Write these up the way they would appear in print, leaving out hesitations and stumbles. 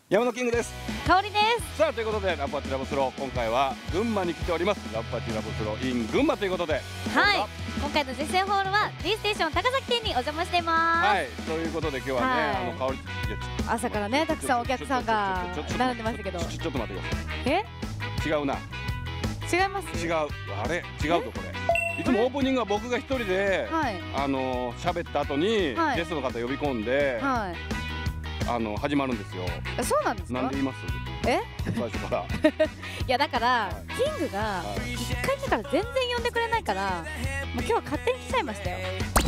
山野キングです。 香りです。 さあということでラブパチラブスロー、今回は群馬に来ております。ラブパチラブスロー in 群馬ということで、 はい、今回の実践ホールは D ステーション高崎店にお邪魔しています。 はい、ということで今日はね、 はい、 香り朝からねたくさんお客さんが並んでましたけど、 ちょっと待ってください。違うな。 違います。 違う、あれ違うとこれ。いつもオープニングは僕が一人で喋った後にゲストの方呼び込んで始まるんですよ。 そうなんですか。 なんで言います？最初から。いやだからキングが1回目から全然呼んでくれないから、もう今日は勝手に来ちゃいましたよ。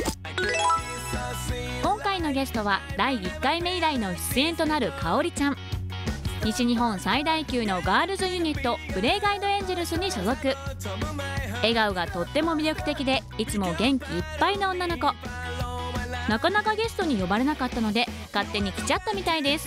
今回のゲストは第1回目以来の出演となるかおりちゃん。西日本最大級のガールズユニットプレイガイドエンジェルスに所属。笑顔がとっても魅力的でいつも元気いっぱいの女の子。なかなかゲストに呼ばれなかったので勝手に来ちゃったみたいです。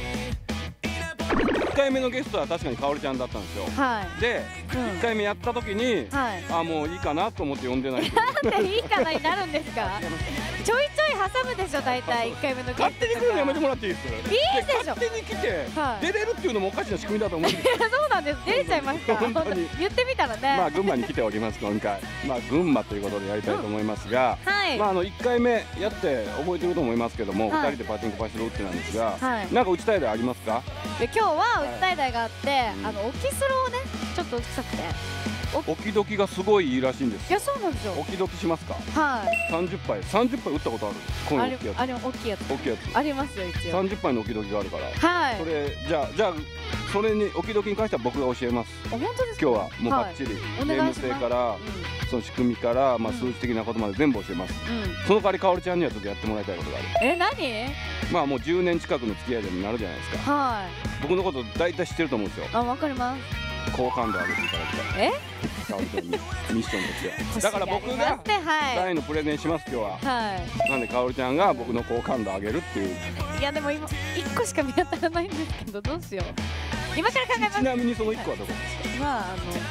1回目のゲストは確かにかおりちゃんだったんですよ。で、1回目やった時にもういいかなと思って呼んでない。 なんでいいかなになるんですか。ちょいちょい挟むでしょ、大体1回目のゲスト。 勝手に来るのやめてもらっていいです。 いいでしょ。 勝手に来て出れるっていうのもおかしな仕組みだと思うんですよ。 そうなんです。出れちゃいました。本当に言ってみたらね。 群馬に来ております今回。群馬ということでやりたいと思いますが、1回目やって覚えてると思いますけども、2人でパチンコパチロ打ってなんですが、なんか打ちたい台ありますか？ 今日は打ちたい台があって、オキスロをねちょっと打ちたくて。 オキドキがすごいいいらしいんです。 いや、そうなんですよ。 オキドキしますか？ はい。 30杯打ったことある？この大きいやつ。 あれ大きいやつ。 大きいやつ。 ありますよ一応。 30杯のオキドキがあるから。 はい。 それじゃあそれにオキドキに関しては僕が教えます。 本当ですか？ 今日はもうバッチリゲーム性からその仕組みから数字的なことまで全部教えます。その代わりかおりちゃんにはちょっとやってもらいたいことがある。 何？ もう10年近くの付き合いになるじゃないですか。 はい。 僕のこと大体知ってると思うんですよ。 わかります。 好感度上げていただきたい。かおりちゃんにミッションとして。だから僕が台のプレゼンします今日は。なんでかおりちゃんが僕の好感度上げるっていう。 いやでも今1個しか見当たらないんですけど、どうしよう。今から考えます。 ちなみにその1個はどこですか？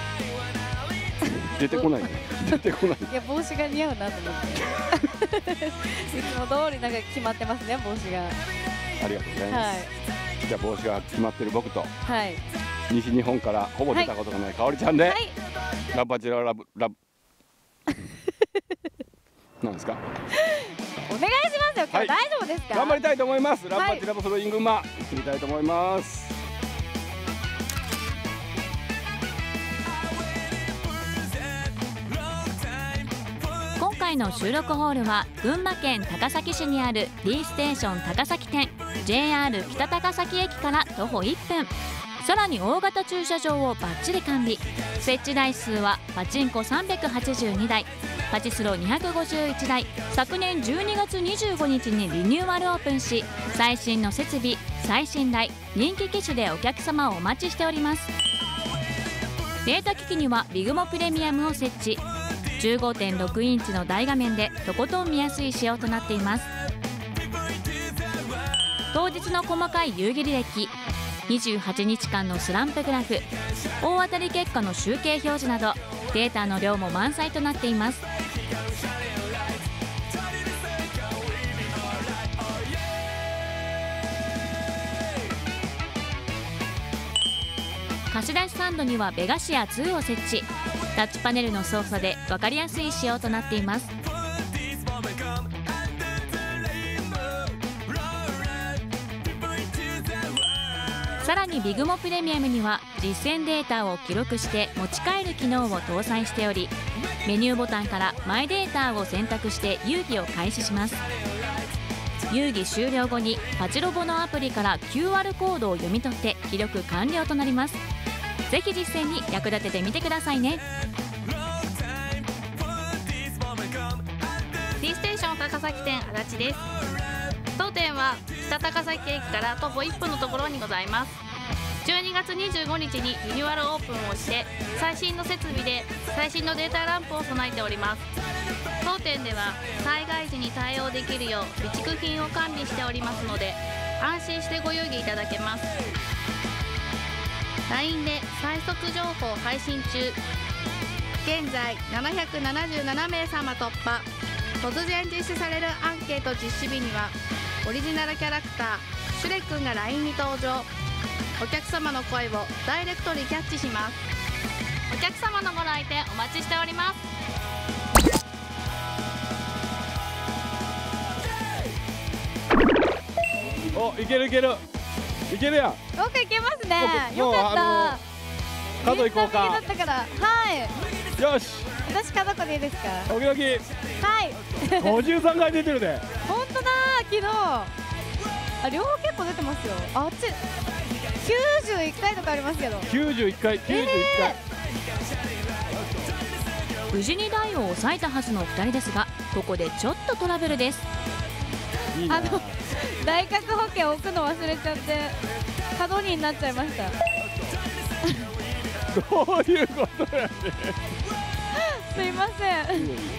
出てこないね。出てこない。 いや帽子が似合うなと思って。いつも通りなんか決まってますね、帽子が。 ありがとうございます。じゃあ帽子が決まってる僕と西日本からほぼ出たことがないかおりちゃんでラブパチラブなんですか？ お願いしますよ。今日大丈夫ですか？ 頑張りたいと思います。ラブパチラブスロー in 群馬行ってみたいと思います。 今回の収録ホールは群馬県高崎市にある D ステーション高崎店、 JR 北高崎駅から徒歩1分。さらに大型駐車場をバッチリ完備。設置台数はパチンコ382台、パチスロ251台。昨年12月25日にリニューアルオープンし、最新の設備、最新台、人気機種でお客様をお待ちしております。データ機器にはビグモプレミアムを設置。15.6 インチの大画面でとことん見やすい仕様となっています。当日の細かい夕霧歴、28日間のスランプグラフ、大当たり結果の集計表示などデータの量も満載となっています。貸し出しスタンドにはベガシア2を設置。タッチパネルの操作で分かりやすい仕様となっています。さらにビグモプレミアムには実践データを記録して持ち帰る機能を搭載しており、メニューボタンからマイデータを選択して遊戯を開始します。遊戯終了後にパチロボのアプリから QR コードを読み取って記録完了となります。ぜひ実践に役立ててみてくださいね。 D ステーション高崎店足立です。当店は北高崎駅から徒歩1分のところにございます。12月25日にリニューアルオープンをして最新の設備で最新のデータランプを備えております。当店では災害時に対応できるよう備蓄品を管理しておりますので、安心してご遊戯いただけます。 LINE で最速情報配信中。現在777名様突破。突然実施されるアンケート実施日にはオリジナルキャラクターシュレ君が LINE に登場。 お客様の声をダイレクトにキャッチします。お客様のご来店お待ちしております。 お、いけるいけるいけるやん。 僕いけますね。よかった。 角行こうか。 だったから。はい。 よし。 私角子でいいですか。 時々。 はい。 53回出てるで。 本当だ。昨日。あ、両方結構出てますよ。あっち。91回とかありますけど。 91回。 無事に台を抑えたはずの2人ですが、ここでちょっとトラブルです。 大角保険置くの忘れちゃって角になっちゃいました。 どういうことやね。 すいません。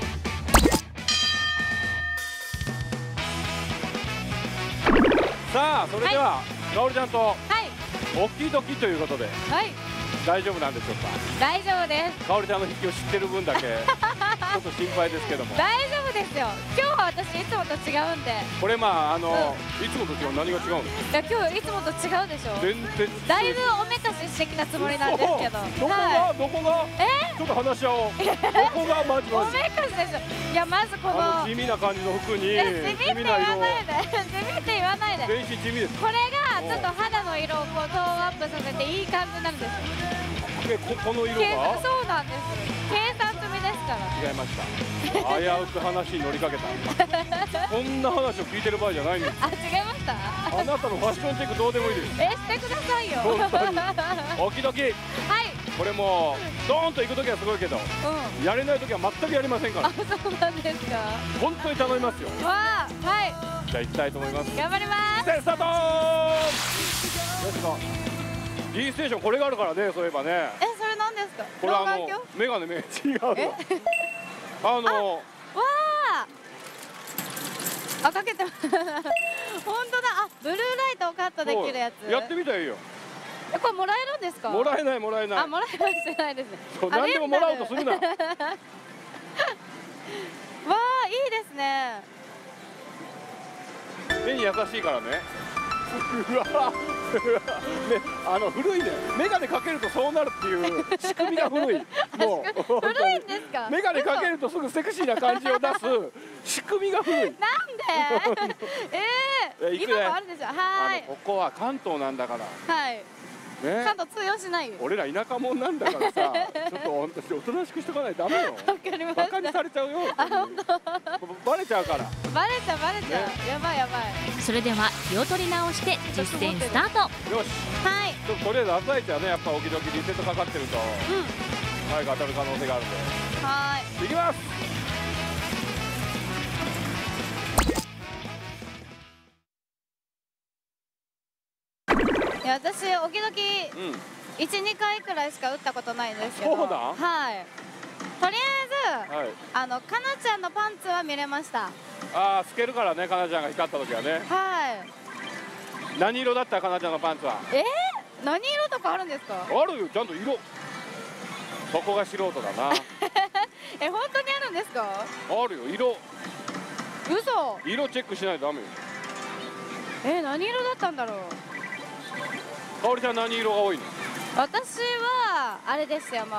さあ、それではかおりちゃんと大きい時ということで、大丈夫なんでしょうか。 大丈夫です。 かおりちゃんの筆記を知ってる分だけちょっと心配ですけども。 大丈夫ですよ。今日は私いつもと違うんで。 これまあいつもと違う。何が違うの？ いや今日いつもと違うでしょ。 全然だいぶおめかししてきたつもりなんですけど。 どこがちょっと話し合おう。どこがマジおめかしでしょ。いやまずこの地味な感じの服に地味って言わないで。地味って言わないで。 全身地味です。 これがちょっと肌の色をこうトーンアップさせていい感じなんです。 この色がそうなんです。計算済みですから。 違いました。危うく話に乗りかけた。こんな話を聞いてる場合じゃないんです。 あ、違いました。 あなたのファッションチェックどうでもいいです。 してくださいよ。 本当に。おきどき。 はい。 これもドーンと行くときはすごいけど、やれないときは全くやりませんから。 あ、そうなんですか。 本当に頼みますよ。 わあ、はい。 じゃあ行きたいと思います。 頑張ります。 スタート。よしと。D ステーションこれがあるからね、そういえばね。 それ何ですか。 これメガネ違うわ。 わあ。かけて。本当だ。あ、ブルーライトをカットできるやつ。 やってみたらいいよ。 これもらえるんですか。 もらえない。 あ、もらえしてないですね。 何でももらおうとするな。わあ、 いいですね。 目に優しいからね。うわ。古いね。メガネかけるとそうなるっていう仕組みが古い。もう古いんですか。 メガネかけるとすぐセクシーな感じを出す仕組みが古い。 なんで？今もあるんですよ。はい。 ここは関東なんだから。 はい。関東通用しない。 俺ら田舎者なんだからさ、ちょっと本当におとなしくしとかないとダメよ。 わかりました。 バカにされちゃうよ。バレちゃうから。 バレちゃう。やばい。 それでは気を取り直して実践スタート。 よし。 はい。 とりあえず朝一はね、やっぱ時々リセットかかってると早く当たる可能性があるんで。 はい。 いきます。 いや、私時々1、2回くらいしか打ったことないんですけど。 そうだ。 はい。とりあえずかなちゃんのパンツは見れました。 ああ、透けるからね、かなちゃんが光った時はね。 はい。 何色だったかなちゃんのパンツは。 何色とかあるんですか。 あるよ、ちゃんと色。そこが素人だな。 本当にあるんですか。 あるよ、色。 嘘。 色チェックしないとダメよ。 何色だったんだろう。 かおりちゃん何色が多いの。 私はあれですよ、も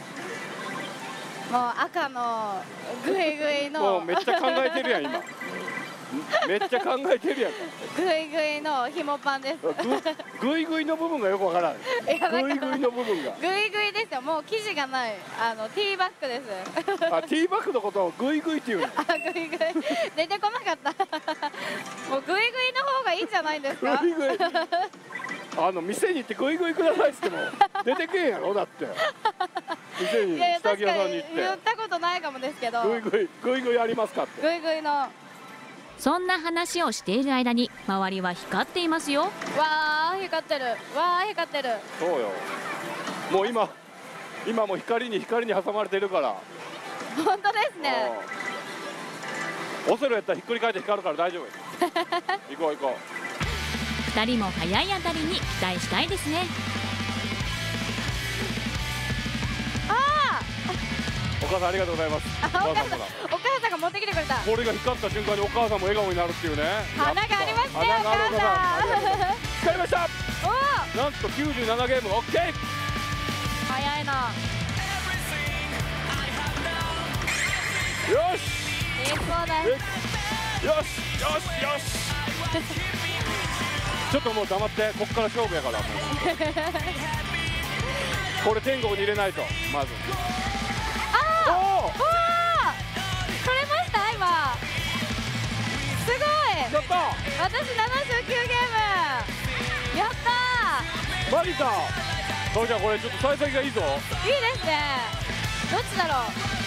う赤のグイグイの。 もうめっちゃ考えてるやん今。めっちゃ考えてるやん。 グイグイの紐パンです。 グイグイの部分がよくわからない。グイグイの部分が。 グイグイですよ。もう生地がないティーバッグです。 あ、ティーバッグのことをグイグイっていうの。 グイグイ出てこなかった。もうグイグイの方がいいんじゃないですか。 グイグイ。店に行ってグイグイくださいって言っても出てけんやろ。だって店に下着屋さんに行って言ったことないかもですけど。 グイグイありますかって。 グイグイの。 そんな話をしている間に周りは光っていますよ。 わー、光ってる。 そうよ。もう今も光に挟まれてるから。 本当ですね。 オセロやったらひっくり返って光るから大丈夫。行こう。 2人も早い当たりに期待したいですね。 お母さんありがとうございます。 お母さんが持ってきてくれた。 これが光った瞬間にお母さんも笑顔になるっていうね。 花がありますね、お母さん。 光りました。 おお。 なんと97ゲーム OK。 早いな。 よし成功だ。 よしよしよしちょっともう黙って、こっから勝負やからもうこれ天国に入れないと。まずあー、おお取れました。今すごい。 やった私79ゲームやったー。 マジか。それじゃあこれちょっと幸先がいいぞ。 いいですね。どっちだろう。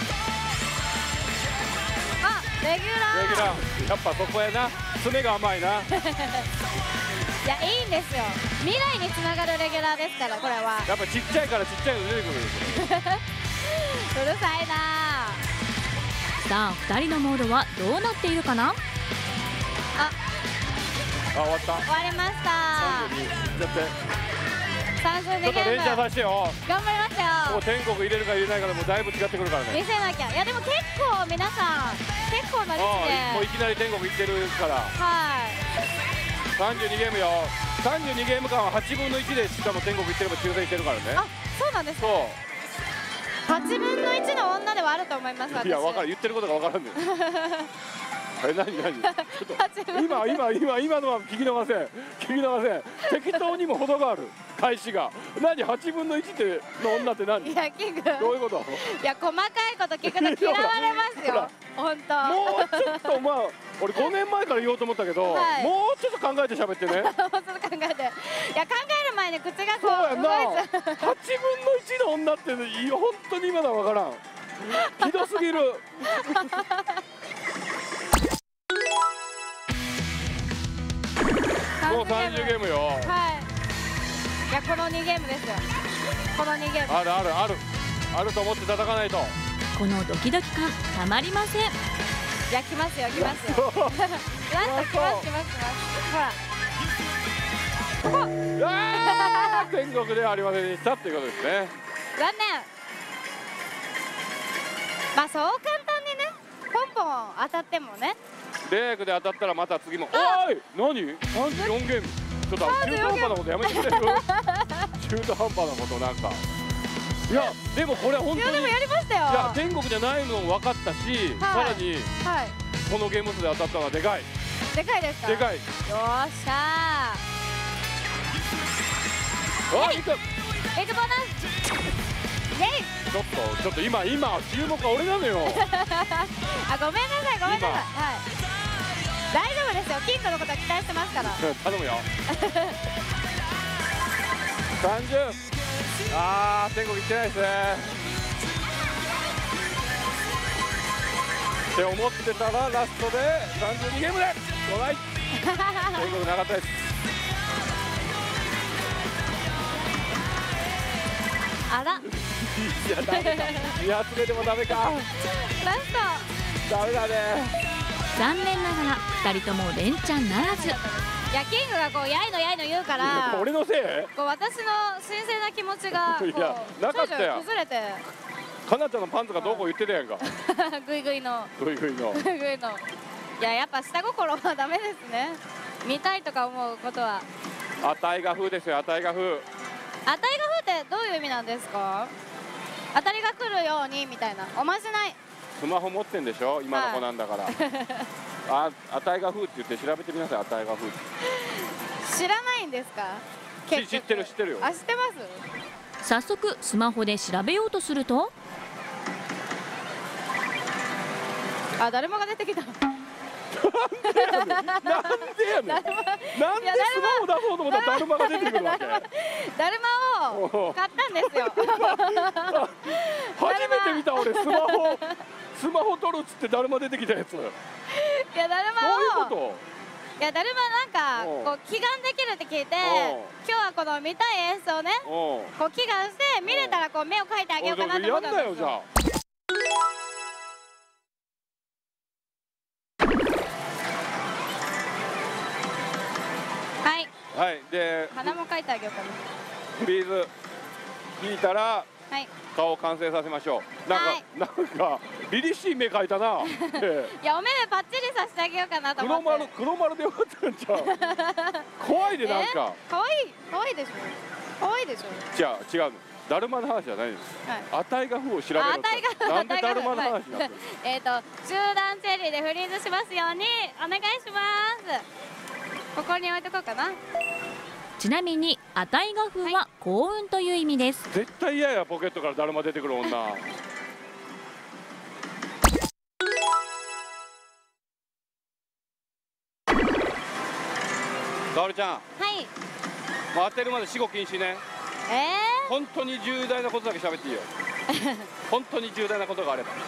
あ、レギュラー。 レギュラー、やっぱそこやな。爪が甘いな。 いや、いいんですよ。未来につながるレギュラーですから、これは。 やっぱちっちゃいからちっちゃいの出てくるようるさいな。 さあ2人のモードはどうなっているかな。 あ、 終わった。 終わりました。 32。だって 32 ちょっと連チャンさせてよ。 頑張りますよ。 もう天国入れるか入れないかでもだいぶ違ってくるからね。 見せなきゃ。いやでも結構皆さん結構な率でもういきなり天国行ってるから。 はい。 32ゲームよ。32ゲーム間は8分の1でしかも天国行ってれば抽選してるからね。 あ、そうなんですか。そう。8分の1の女ではあると思います。私。 いや、分かる。言ってることが分からんねん。何ちょっと今のは聞き逃せん。適当にも程がある。開始が何8分の1っての女って何。 いや、キングどういうこと。 いや、細かいこと聞くと嫌われますよ。本当。 もうちょっとまあ俺5年前から言おうと思ったけど、 はい、 もうちょっと考えて喋ってね。 もうちょっと考えて。いや、考える前に口がこうそうやんな。8分の動いちゃう。 1の女って本当に今のは分からん。ひどすぎる。もう30ゲームよ。 はい。いや、この2ゲームですよ。この2ゲーム。 あると思って叩かないと。 このドキドキ感たまりません。 いや、来ますよ。ラスト来ます。ほら。ここ。 天国ではありませんでしたっていうことですね。 残念。まあそう簡単にね、ポンポン当たってもね。 レイクで当たったらまた次も。おい、何？34ゲーム。ちょっと中途半端なことやめてくれる？中途半端なことなんか。いやでもこれ本当に。いやでもやりましたよ。 いや天国じゃないのも分かったし、さらにこのゲーム数で当たったのはでかい。 でかいですか？ でかい。よっしゃー。 エイクボーナス。イェイ。 ちょっと今注目は俺なのよ。 あ、ごめんなさい。はい。大丈夫ですよ。キングのことは期待してますから。 頼むよ。30。天国行ってないですね。って思ってたらラストで32ゲームでトライ。天国なかったです。 あら。 いやダメか。いや詰めてもダメか。 ラスト。 ダメだね。 残念ながら2人とも連チャンならず。 いや、キングがこうやいの言うから俺のせい。 こう私の神聖な気持ちがこういやなかったやん。 崩れてかなちゃんのパンツがどうこう言ってたやんか。 グイグイのいや、やっぱ下心はダメですね。見たいとか思うことは。 あたいが風ですよ。あたいが風ってどういう意味なんですか？当たりが来るようにみたいな。おまじない。 スマホ持ってんでしょ今の子なんだから。あたいが風って言って調べてみなさい。あたいが風。 知らないんですか？ 知ってるよ。 あ、知ってます？ 早速スマホで調べようとすると、 あ、 だるまが出てきた。 なんでやねん。なんでスマホ出そうと思ったらだるまが出てくるわけ。 だるまを買ったんですよ。 初めて見た俺。スマホ取るっつってだるま出てきたやつ。いや、だるまを。 どういうこと？ いや、だるまなんかこう祈願できるって聞いて、今日はこの見たい演奏ね、こう祈願して見れたらこう目を描いてあげようかなって思ったんですよ。 やんだよじゃあ。 はい。 はい、で鼻も描いてあげようかな。 ビーズ引いたらはい、 顔完成させましょう。なんか凛々しい目描いたな。 いや、お目目パッチリさせてあげようかなと思って。 黒丸でよかったんちゃう。怖いで、なんか可愛いでしょ。可愛いでしょ。 違うの、だるまの話じゃないです。あたいが風を調べろ。なんでだるまの話になってる。 中段チェリーでフリーズしますようにお願いします。ここに置いとこうかな。 ちなみにあたいが風は幸運という意味です。 絶対嫌や、ポケットからだるま出てくる女。かおりちゃん、 はい、 当てるまで死後禁止ね。本当に重大なことだけ喋っていいよ。本当に重大なことがあれば。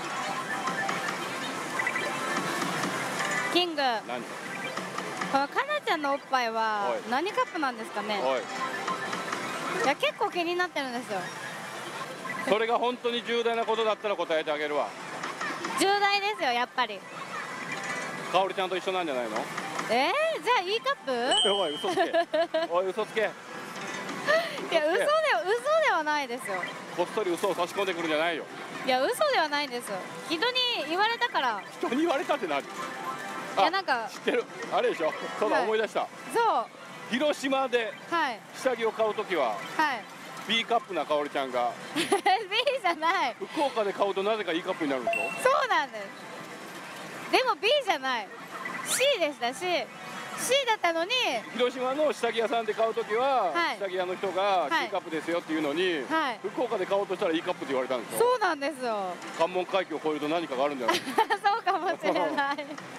キング、 何？ このかなちゃんのおっぱいは何カップなんですかね。いや、結構気になってるんですよ。 それが本当に重大なことだったら答えてあげるわ。 重大ですよ、やっぱり。 かおりちゃんと一緒なんじゃないの？ じゃあいいカップ？ おい、嘘つけ。おい、嘘つけ。 いや、嘘ではないですよ。 こっそり嘘を差し込んでくるんじゃないよ。 いや、嘘ではないんですよ。人に言われたから。 人に言われたって何？いや、なんか知ってる、あれでしょ。そうだ、思い出した。 そう。 広島で下着を買うときは B カップなかおりちゃんが B じゃない。 福岡で買うとなぜか E カップになるんでしょ。 そうなんです。でも B じゃない。C でした。C だったのに、 広島の下着屋さんで買うときは下着屋の人が C カップですよっていうのに、福岡で買おうとしたら E カップって言われたんですよ。 そうなんですよ。 関門海峡を越えると何かがあるんじゃない？ そうかもしれない。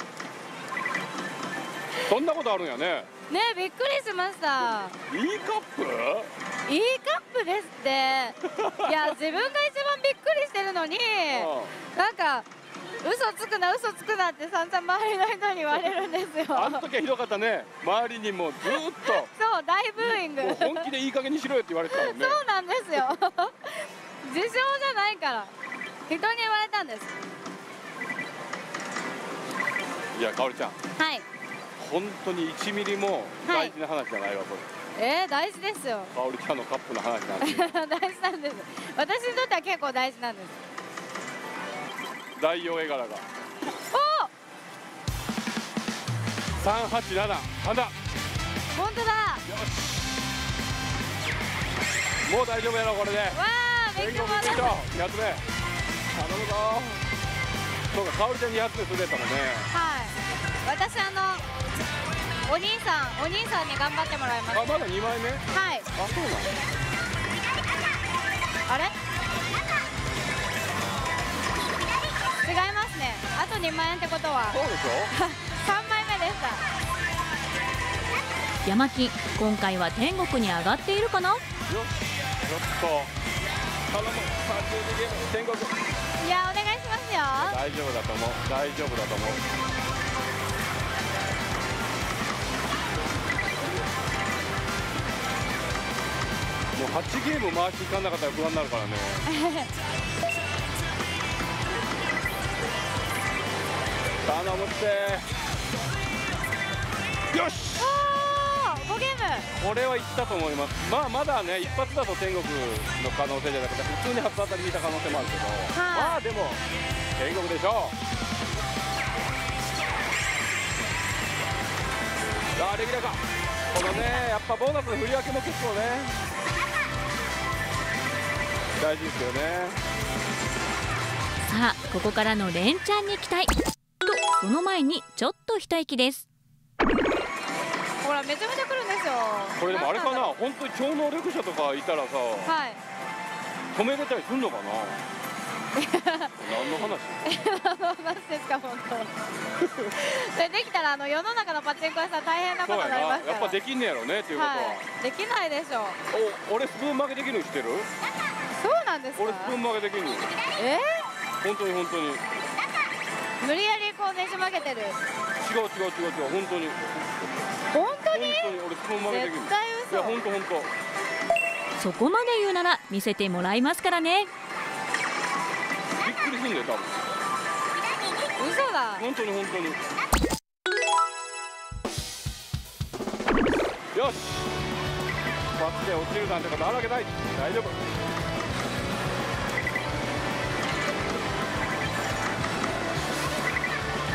そんなことあるんやね。 ね、びっくりしました。 E カップ ？E カップですって。いや、自分が一番びっくりしてるのに、なんか嘘つくなって散々周りの人に言われるんですよ。 あの時はひどかったね。周りにもうずっとそう、大ブーイング。 もう本気でいい加減にしろよって言われてたもんね。 そうなんですよ。自称じゃないから人に言われたんです。 いや、かおりちゃん、 はい、 本当に1ミリも大事な話じゃないわ、これ。 大事ですよ。 かおりちゃんのカップの話なんで。 大事なんです。私にとっては結構大事なんです。 大王絵柄が。 お 387、なんだ。 本当だ。 よし。もう大丈夫やろ、これで。 わあ、勉強もある。 2発目。頼むぞ。そうか、かおりちゃん2発目するやったもんね。 はい。私お兄さんに頑張ってもらいます。 あ、まだ2枚目。 はい。 あ、そうなの。 あれ？違いますね。あと2万円ってことは。 そうでしょ。 3枚目でした。 山木、今回は天国に上がっているかな？ よっ、ちょっと頼む。32ゲーム天国。 いや、お願いしますよ。 大丈夫だと思う。大丈夫だと思う。もう8ゲーム回していかなかったら不安になるからね。頼むって。よし。 5ゲーム。 これはいったと思います。まあまだね、一発だと天国の可能性じゃなくて普通に初当たり見た可能性もあるけど、まあでも天国でしょう。さあ、レギュラーか。このね、やっぱボーナスの振り分けも結構ね大事ですよね。 さあ、ここからの連チャンに期待と、その前にちょっと一息です。 ほら、めちゃめちゃ来るんですよ。 これでもあれかな、本当に超能力者とかいたらさ、止めれたりすんのかな。何の話？ 何の話ですか、本当。それできたら世の中のパチンコ屋さん大変なことになりますから。 やっぱできんねやろねっていうことは。 できないでしょう。 俺スプーン負けできるの知ってる？ そうなんですか？ 俺スプーン負けできるの。本当に本当に。 無理やりこうねじ曲げてる。違う本当に。 本当に？ 俺スプーン負けできる。 絶対嘘。 いや、本当。 そこまで言うなら見せてもらいますからね。 びっくりすんだよ、多分。 嘘だ。 本当に。よし。バツで落ちるなんてことあるわけない。大丈夫。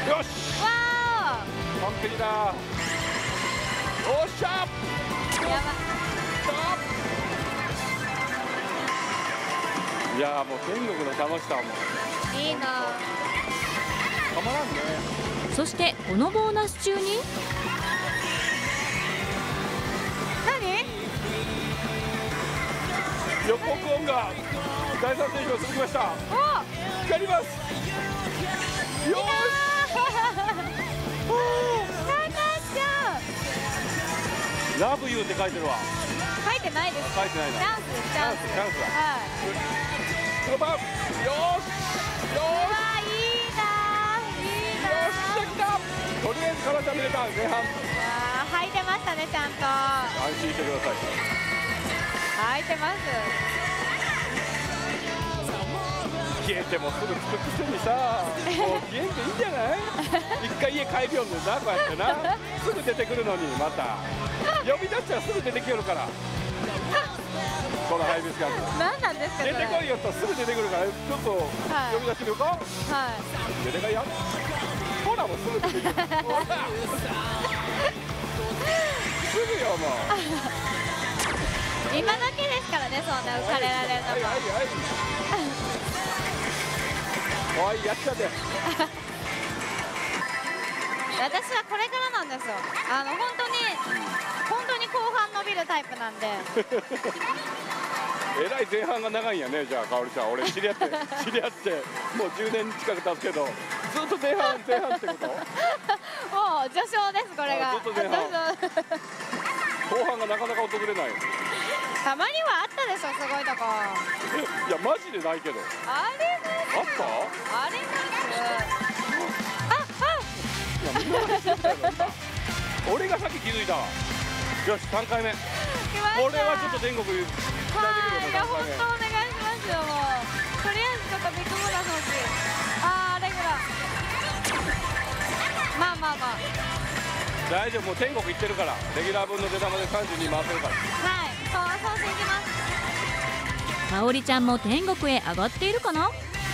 よしわ完璧だ。よっしゃーやばいやーもう天国の楽しさはもういいなたまらんね。 そしてこのボーナス中に何予告音が第三選手が続きました。 お光ります。よーしラブユーって書いてるわ。 書いてないです。 書いてないな。 チャンスです、チャンス。 チャンスだ。 はい。 5番よーしようわ、いいなー、いいなーしよしできた。とりあえず体見れた前半。 ー。履いてましたね、ちゃんと。 安心してください。 履いてます。 消えてもすぐつくくせにさ、もう消えんでいいんじゃない？一回家帰るよんでな、こうやってな、すぐ出てくるのにまた呼び出したらすぐ出てきよるから。このハイビスカス。 何なんですかそれ。 出てこいよとすぐ出てくるから、ちょっと呼び出してみようか。 はい。 出てかいや。ほらもうすぐ出てくる。ほら。すぐよもう。 今だけですからね、そんな浮かれられるのも。 はいはいはい。おいやっちゃって。 私はこれからなんですよ。本当に後半伸びるタイプなんで。 えらい前半が長いんやね。じゃあかおりちゃん、俺知り合ってもう10年近く経つけど、ずっと前半ってこと？ もう序章です、これが。 ずっと前半。後半がなかなか訪れない。 たまにはあったでしょ、すごいとこ。 いやマジでないけど。 あれあった？ あります。 いやみんなが知ってたよ今。俺がさっき気づいたわ。よし3回目。 来ました。 これはちょっと天国に期待できるよね。 はい、いや、本 3回目当お願いしますよ、もう。とりあえずちょっとビッグボーナス欲しい。レギュラー。まあまあまあ。 大丈夫、もう天国行ってるから。レギュラー分の出玉で32回ってるから。 はい、そう信じます。 かおりちゃんも天国へ上がっているかな。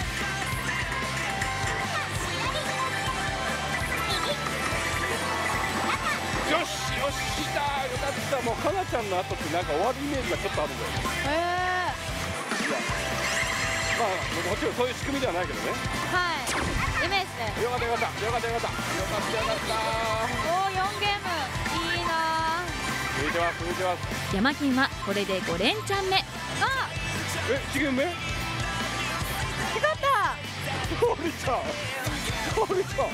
よしよし来たよかった。もうかなちゃんの後ってなんか終わるイメージがちょっとあるんだよ。いやまあもちろんそういう仕組みではないけどね。 はい、イメージで。 よかったよかったよかったよかったよかったよかった。 おお、4ゲームいいな続いてます続いてます。 山金はこれで5連チャン目。 あ。 1ゲーム目？ よかった。 かおりちゃんかおりちゃん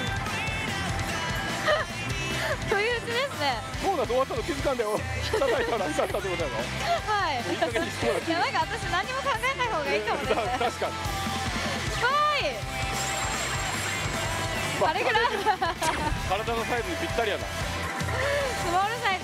といううちですね。 ボーナス終わったの気づかんでよ。叩いたら受かったってことやろ。 はい。 いい加減にしてもらっていい？ いや、なんか私何も考えない方がいいかもですね。 確かに。 はい。あれぐらい。 体のサイズにぴったりやな。 スモールサイズ。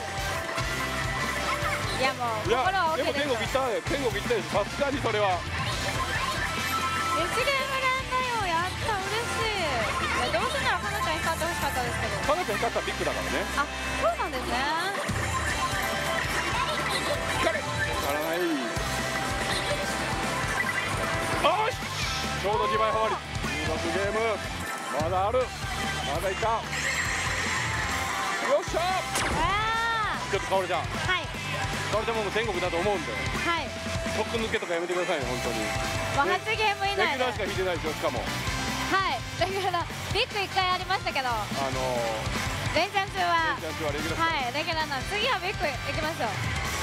いや、もういや心はで OK です。 も天国行ったね。天国行ったよ。さすがにそれは。 1ゲーム連だよ。やった、嬉しい。いや、どうせならかなちゃん光ってほしかったですけど。 かなちゃん光ったらビッグだからね。 あ、そうなんですね。 光れ。足らない。よし。ちょうど2倍ハマり。16ゲーム。まだある。まだいた。よっしゃ。 あちょっとかおりちゃん。 ー、はい。 かおりちゃんも天国だと思うんで。 はい。 特抜けとかやめてくださいね本当に。 もう8ゲーム以レ内で。 ギュラーしか引いてないでしょしかも。 はい。レギュラー。ビッグ1回ありましたけど、連チャン中は。 レンチャン中はレギュラー。 はい、レギュラーなんで、次はビッグいきましょう。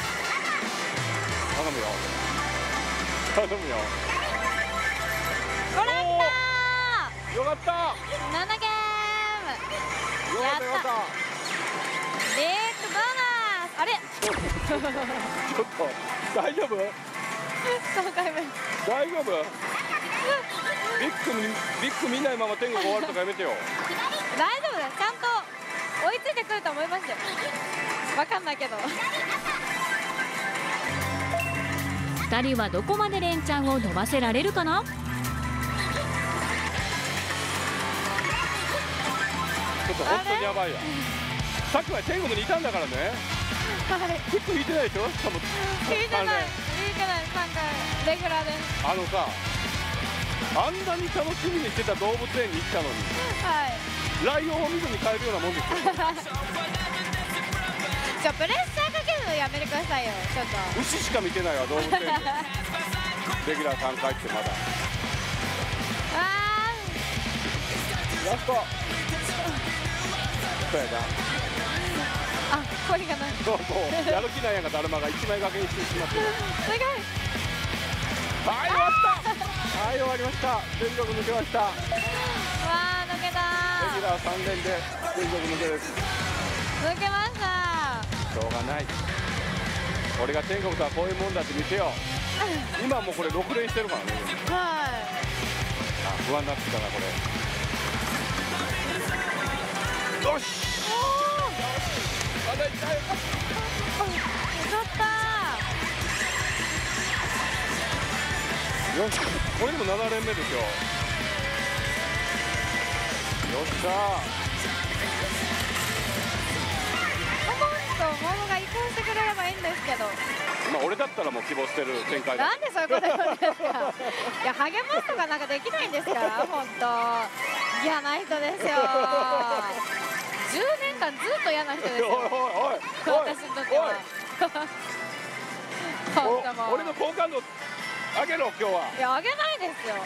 頼むよ。頼むよ。 ご覧おたよかった。 ー。7ゲーム。 よかったよかった。 ビッグボーナス。あれ。 ちょっと大丈夫？ 3回目。 大丈夫？ビッグ見ないまま天国終わるとかやめてよ。 大丈夫です。ちゃんと追いついてくると思いますよ。わかんないけど。 2人はどこまで連チャンを伸ばせられるかな。 ちょっと本当にやばいや。さっきまで天国にいたんだからね。 はい。 ビッグ引いてないでしょ。しかも聞いてない。聞いてない。3回レギュラーです。 さあんなに楽しみにしてた動物園に行ったのにライオンを見ずに帰るようなもんですよ。 プレッシャーかけるのやめてくださいよ、ちょっと。 牛しか見てないわ動物園で。レギュラー3回ってまだラストそうやな。 あ、声がない。 そうそうやる気ないやんか、だるまが1枚掛けにしてしまってる。 すごい。 はい終わった。はい終わりました。全力抜けました。 わあ、抜けたレギュラー3連で全力抜けです。 抜けました。 しょうがない。俺が天国とはこういうもんだって見せよう。今もうこれ6連してるからね。 はい。 あ、不安になってきたなこれ。よし。まだ痛い。 よかったよし、これでも7連目ですよ。よっしゃー。ももが移行してくれればいいんですけど。 まあ俺だったらもう希望してる展開だ。 なんでそういうこと言うんですか。いや、励ますとかなんかできないんですか。本当嫌な人ですよ。10年間ずっと嫌な人ですよ。 おいおいおい私にとっては。本当もう俺の好感度上げろ今日は。 いや、あげないですよ。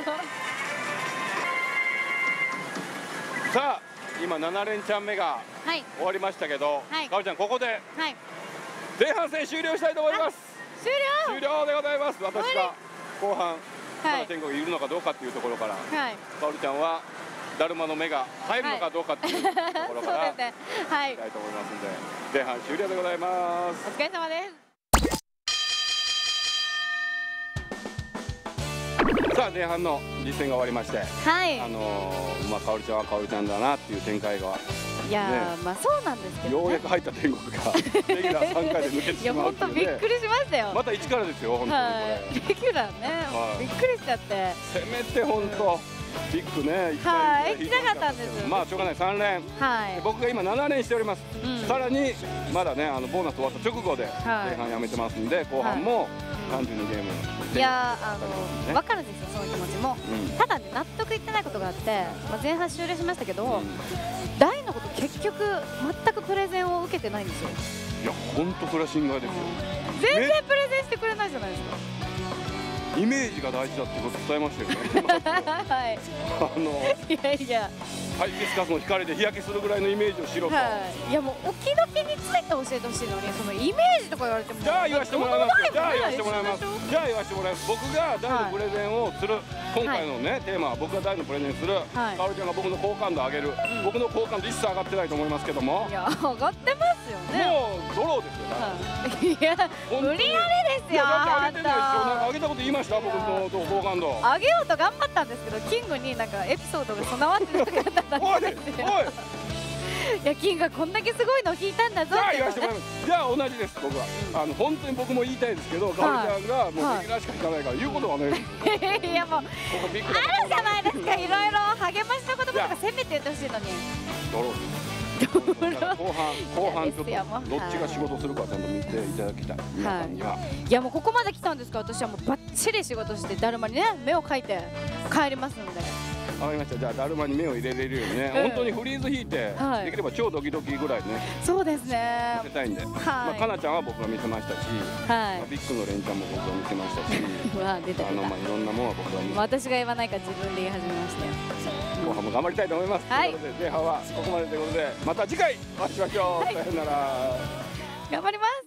さあ今7連チャン目がはい終わりましたけど、 はいかおりちゃんここではい。 前半戦終了したいと思います。 終了。 終了でございます。私が後半はい天国にいるのかどうかっていうところから、 はい。 かおりちゃんはだるまの目が入るのかどうかっていうところそうからですね。はいいき。たいと思いますので、前半終了でございますお。疲れ様です。 さあ前半の実戦が終わりまして、 はい。 まあかおりちゃんはかおりちゃんだなっていう展開がいやー、まあそうなんですけどね。 ようやく入った天国がレギュラー3回で抜けていや、 しまう本当っていうね。 びっくりしましたよ。 また一からですよ本当にこはい。レギュラーねは。いびっくりしちゃって。 れ。せめて本当ビッグね。 はい行きたかったんですまあしょうがない3連。 はい。 僕が今7連しております。 うんさらにまだねボーナス終わった直後ではい前半やめてますんで後半も32ゲーム。 いやー、 ねわかるんですよ、その気持ちも。 うん。 ただね、納得いってないことがあって、まあ、前半終了しましたけど、 うん大のこと結局全くプレゼンを受けてないんですよ。 いや本当それは心外ですよ。 全然プレゼンしてくれないじゃないですか。 イメージが大事だってこと伝えましたよね。 はい。いやいや。 ハイビスカスの光で日焼けするぐらいのイメージをしろと。 はい。いや、もうお気の気について教えてほしいのに、そのイメージとか言われても。 じゃあ言わせてもらいますよ。じゃあ言わせてもらいます一緒でしょ。 じゃあ言わせてもらいます。僕が大のプレゼンをする、今回のねテーマは僕が大のプレゼンする、 はいかおりちゃんが僕の好感度を上げる、僕の好感度一切上がってないと思いますけどもい、や、上がってますよね。 もうドローですよ。 はい。いや、 本当に無理やりですよ。 いやだって上げてるでしょ。なんかあん上げたこと言いました僕の好感度。 た上げようと頑張ったんですけど、キングになんかエピソードが備わってなかったおいだけですよ。 おい。 いや、キングがこんだけすごいのを聞いたんだぞじゃあって言わせてもらいます。じゃあ同じです僕は。本当に僕も言いたいですけど、かおりちゃんがもうレギュラーしか引かないから言うことはね。 いや、もうここビッグなあるじゃないですか、いろいろ励ましの言葉とかせめて言ってほしいのに。 ドローです。だから後半ちょっと嫌ですよもうどっちが仕事するかちゃんと見ていただきたい皆さんには。 いや、もうここまで来たんですから、私はもうバッチリ仕事してだるまにね目を描いて帰りますので。 わかりました。じゃあだるまに目を入れれるようにね、 うん本当にフリーズ引いて、 はいできれば超ドキドキぐらいねそうですね見せたいんで、まあはいかなちゃんは僕が見せましたし、まはあビッグのレンちゃんも僕が見せましたし、 い。うわ、出た出た。 まあいろんなものは僕が見せ私が言わないから自分で言い始めましたよ。 後半も頑張りたいと思います。 はいということで前半はここまでということで、また次回お会いしましょう。 はいさよなら。 頑張ります。